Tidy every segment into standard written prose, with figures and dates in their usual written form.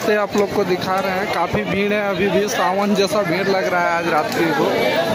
रास्ते आप लोग को दिखा रहे हैं। काफ़ी भीड़ है, अभी भी सावन जैसा भीड़ लग रहा है आज रात्रि को।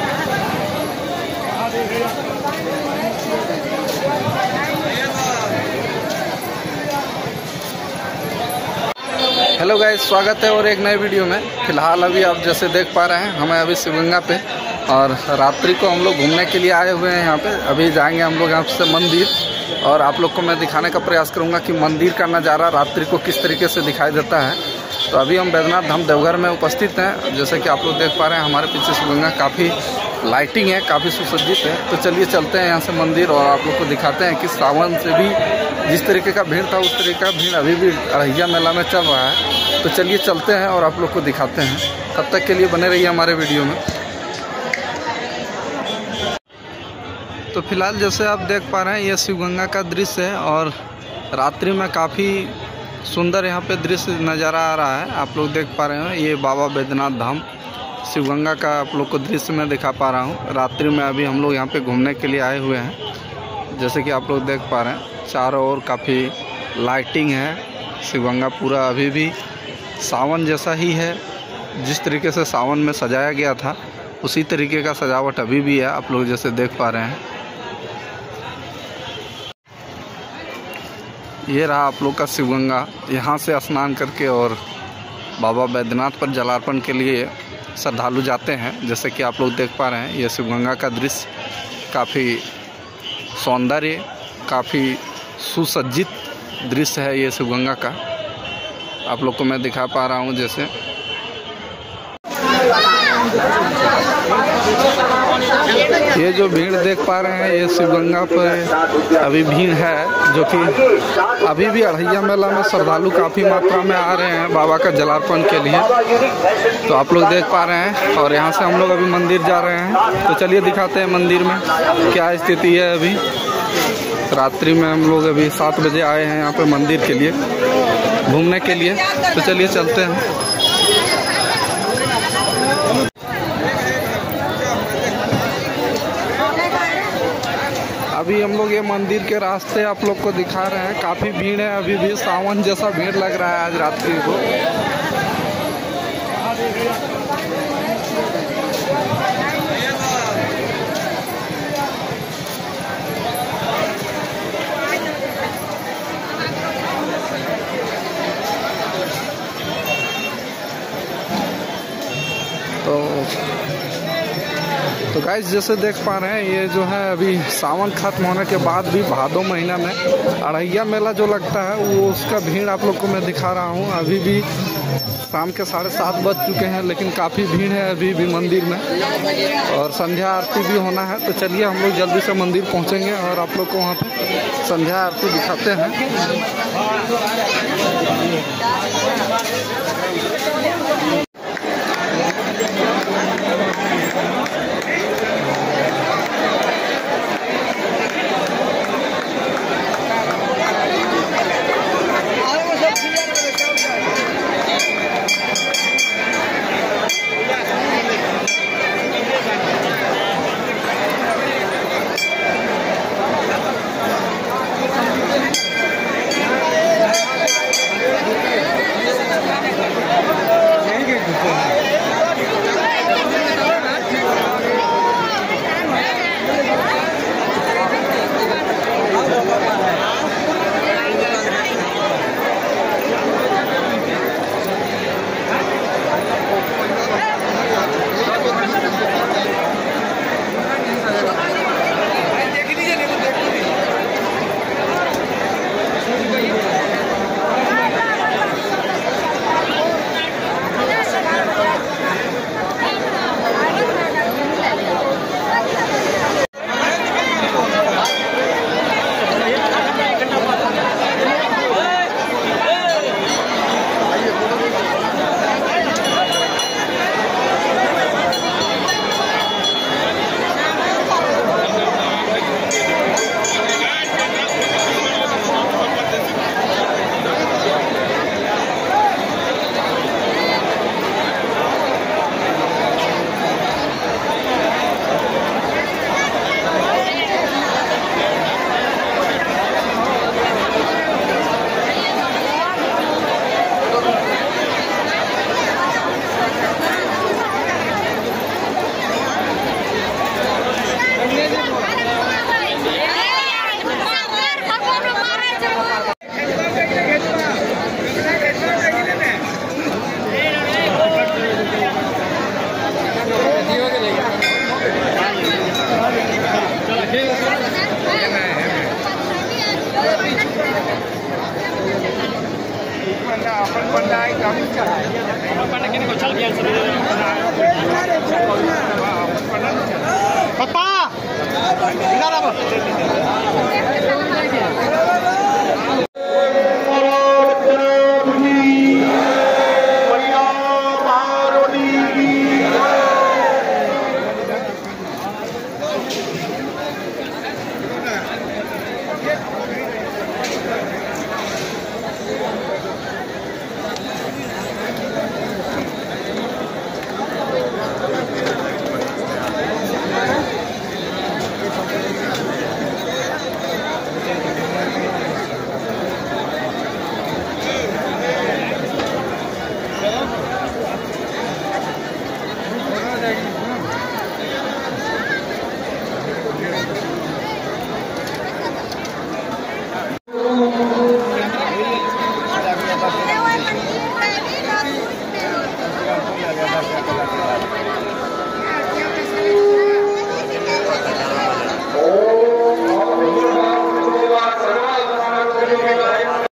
हेलो गाइस, स्वागत है और एक नए वीडियो में। फ़िलहाल अभी आप जैसे देख पा रहे हैं, हमें अभी शिवगंगा पे और रात्रि को हम लोग घूमने के लिए आए हुए हैं यहाँ पे। अभी जाएंगे हम लोग यहाँ से मंदिर और आप लोग को मैं दिखाने का प्रयास करूँगा कि मंदिर का नज़ारा रात्रि को किस तरीके से दिखाई देता है। तो अभी हम बैद्यनाथ धाम देवघर में उपस्थित हैं। जैसे कि आप लोग देख पा रहे हैं, हमारे पीछे शिवगंगा काफ़ी लाइटिंग है, काफ़ी सुसज्जित है। तो चलिए चलते हैं यहाँ से मंदिर और आप लोग को दिखाते हैं कि सावन से भी जिस तरीके का भीड़ था उस तरीके का भीड़ अभी भी अड़हिया मेला में चल रहा है। तो चलिए चलते हैं और आप लोग को दिखाते हैं। तब तक के लिए बने रहिए हमारे वीडियो में। तो फिलहाल जैसे आप देख पा रहे हैं, ये शिवगंगा का दृश्य है और रात्रि में काफ़ी सुंदर यहाँ पे दृश्य नज़ारा आ रहा है। आप लोग देख पा रहे हैं, ये बाबा बैद्यनाथ धाम शिवगंगा का आप लोग को दृश्य में दिखा पा रहा हूँ। रात्रि में अभी हम लोग यहाँ पे घूमने के लिए आए हुए हैं। जैसे कि आप लोग देख पा रहे हैं, चारों ओर काफ़ी लाइटिंग है। शिवगंगा पूरा अभी भी सावन जैसा ही है। जिस तरीके से सावन में सजाया गया था उसी तरीके का सजावट अभी भी है, आप लोग जैसे देख पा रहे हैं। ये रहा आप लोग का शिवगंगा। यहाँ से स्नान करके और बाबा बैद्यनाथ पर जलार्पण के लिए श्रद्धालु जाते हैं। जैसे कि आप लोग देख पा रहे हैं, ये शिवगंगा का दृश्य काफ़ी सौंदर्य, काफ़ी सुसज्जित दृश्य है ये शिवगंगा का। आप लोग को मैं दिखा पा रहा हूँ। जैसे ये जो भीड़ देख पा रहे हैं, ये शिवगंगा पर अभी भीड़ है, जो कि अभी भी अड़हिया मेला में श्रद्धालु काफ़ी मात्रा में आ रहे हैं बाबा का जलार्पण के लिए। तो आप लोग देख पा रहे हैं और यहाँ से हम लोग अभी मंदिर जा रहे हैं। तो चलिए दिखाते हैं मंदिर में क्या स्थिति है। अभी रात्रि में हम लोग अभी 7 बजे आए हैं यहाँ पे मंदिर के लिए घूमने के लिए। तो चलिए चलते हैं। अभी हम लोग ये मंदिर के रास्ते आप लोग को दिखा रहे हैं। काफ़ी भीड़ है, अभी भी सावन जैसा भीड़ लग रहा है आज रात्रि को। तो गाइस जैसे देख पा रहे हैं, ये जो है अभी सावन खत्म होने के बाद भी भादो महीना में अड़हिया मेला जो लगता है वो उसका भीड़ आप लोग को मैं दिखा रहा हूँ। अभी भी शाम के 7:30 बज चुके हैं, लेकिन काफ़ी भीड़ है अभी भी मंदिर में और संध्या आरती भी होना है। तो चलिए हम लोग जल्दी से मंदिर पहुँचेंगे और आप लोग को वहाँ पे संध्या आरती दिखाते हैं। पप्पा इधर आओ।